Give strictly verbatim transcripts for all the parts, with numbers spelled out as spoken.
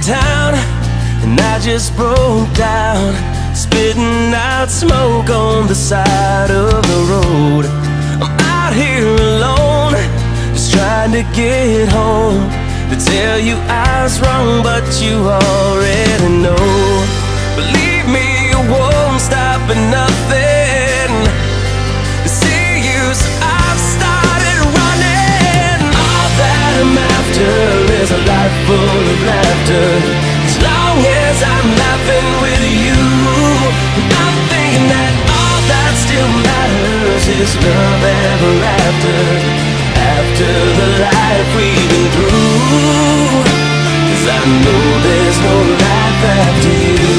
town, and I just broke down, spitting out smoke on the side of the road. I'm out here alone, just trying to get home, to tell you I was wrong, but you already know. Believe me, you won't stop at nothing to see you, so I've started running. All that I'm after is a life full of laughter, as long as I'm laughing with you. I'm thinking that all that still matters is love ever after, after the life we've been through, 'cause I know there's no life after you.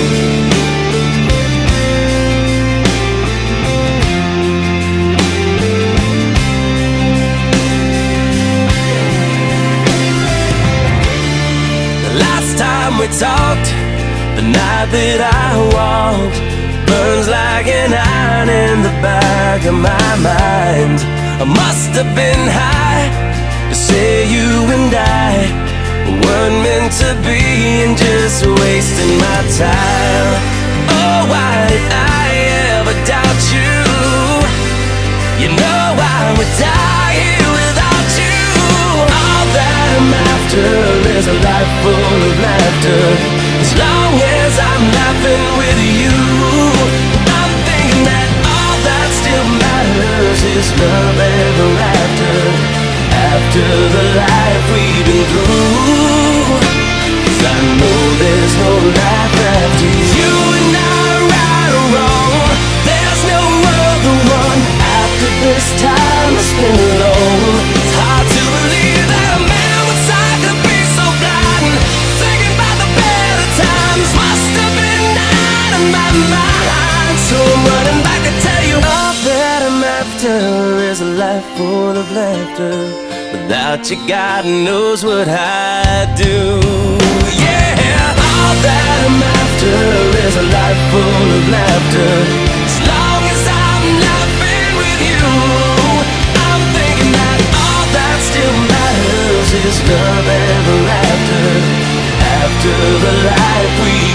The last time we talked, the night that I walked, burns like an iron in the back of my mind. I must have been high to say you and I weren't meant to be, and just wasting my time. Oh, why did I ever doubt you? You know I would die here without you. All that I'm after is a life full of laughter, as long as I'm laughing with you. I'm thinking that all that still matters is love ever after, after the life we've been through, 'cause I know there's no life after you. You and I, right or wrong, there's no other one after this time I spent alone. It's hard to believe that a man with sight could be so blind, thinking about the better times must have been out of my mind. So I'm running back to tell you all that I'm after is a life full of laughter. Without you, God knows what I'd do. Yeah, all that I'm after is a life full of laughter, as long as I'm laughing with you. I'm thinking that all that still matters is love ever after, after the life we